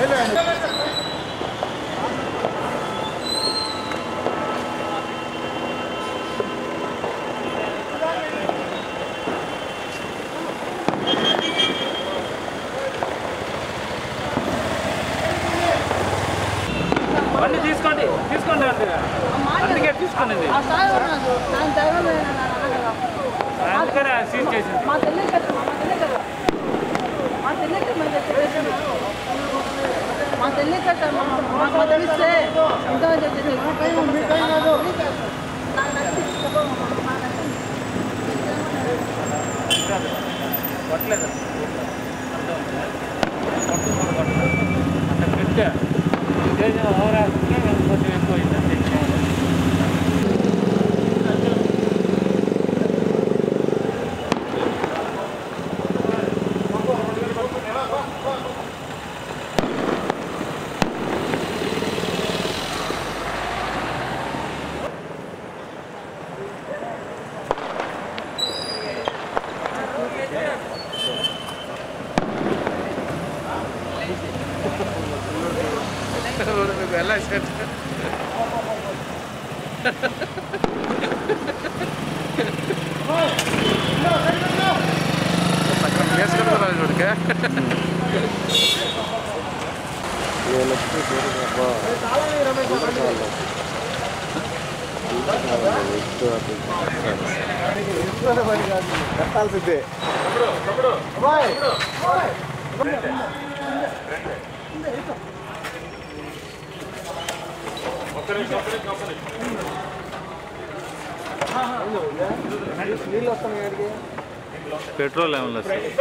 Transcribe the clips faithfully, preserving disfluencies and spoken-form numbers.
బండి తీసుకోండి తీసుకోండి అందుకే తీసుకున్నది అందుకనే సీజ్ చేసింది మా తెల్లి కట్ట మా తెలిస్తే ఎంత కొట్టలేదు అంత పెద్ద ఓవరాల్గా కొంచెం ఎక్కువ అయిందండి ఎలా సార్ ప్లేస్ కదా చూడకే కట్టాల్సిందే నీళ్ళు వస్తాయి పెట్రోల్ ఏమన్నా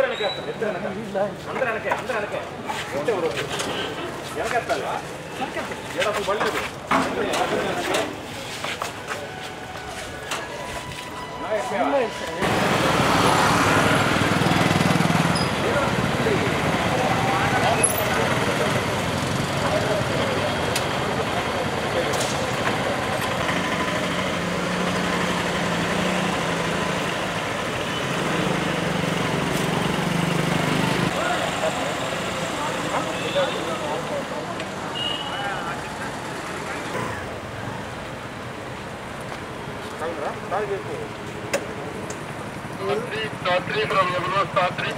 Star three from Yamuna, Star three.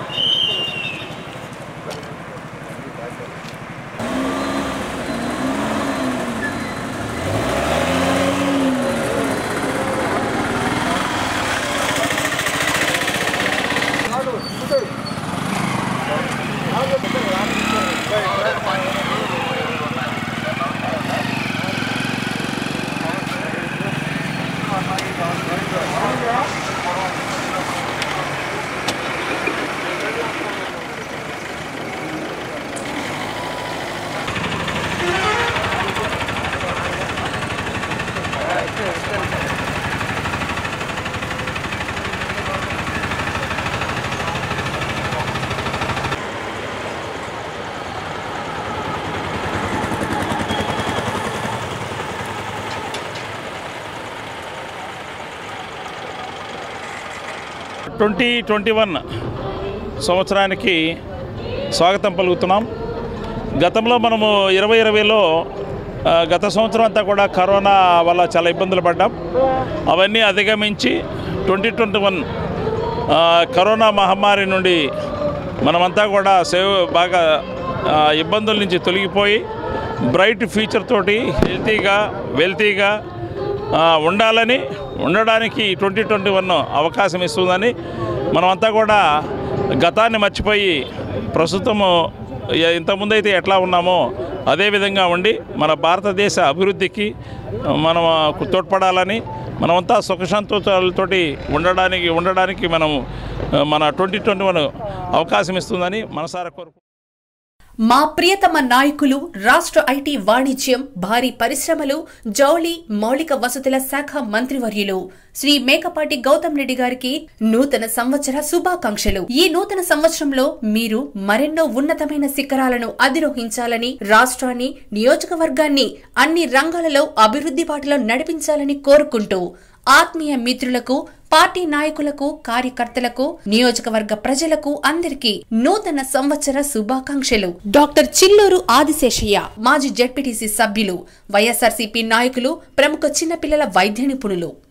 Twenty twenty one సంవత్సరానికి స్వాగతం పలుకుతున్నాం. గతంలో మనము ఇరవై ఇరవైలో గత సంవత్సరం అంతా కూడా కరోనా వల్ల చాలా ఇబ్బందులు పడ్డాం. అవన్నీ అధిగమించి ట్వంటీ ట్వంటీ వన్ కరోనా మహమ్మారి నుండి మనమంతా కూడా సేవ్ బాగా ఇబ్బందుల నుంచి తొలగిపోయి బ్రైట్ ఫ్యూచర్ తోటి హెల్తీగా వెల్తీగా ఉండాలని ఉండడానికి ట్వంటీ ట్వంటీ వన్ అవకాశం ఇస్తుందని మనమంతా కూడా గతాన్ని మర్చిపోయి ప్రస్తుతము ఇంతకుముందు అయితే ఎట్లా ఉన్నామో అదేవిధంగా ఉండి మన భారతదేశ అభివృద్ధికి మనం తోడ్పడాలని మనమంతా సుఖసంతోషాలతోటి ఉండడానికి ఉండడానికి మనం మన ట్వంటీ ట్వంటీ వన్ అవకాశం ఇస్తుందని మనసారా కోరుకు మా ప్రియతమ నాయకులు రాష్ట్ర ఐటీ వాణిజ్యం భారీ పరిశ్రమలు జౌళి మౌలిక వసతుల శాఖ మంత్రివర్యులు శ్రీ మేకపాటి గౌతమ్ రెడ్డి గారికి నూతన సంవత్సర శుభాకాంక్షలు. ఈ నూతన సంవత్సరంలో మీరు మరెన్నో ఉన్నతమైన శిఖరాలను అధిరోహించాలని, రాష్ట్రాన్ని నియోజకవర్గాన్ని అన్ని రంగాలలో అభివృద్ధి బాటలో నడిపించాలని కోరుకుంటూ ఆత్మీయ మిత్రులకు పార్టీ నాయకులకు, కార్యకర్తలకు, నియోజకవర్గ ప్రజలకు అందరికీ నూతన సంవత్సర శుభాకాంక్షలు. డాక్టర్ చిల్లూరు ఆదిశేషయ్య, మాజీ జెడ్పీటీసీ సభ్యులు, వైఎస్ఆర్సీపీ నాయకులు, ప్రముఖ చిన్నపిల్లల వైద్య నిపుణులు.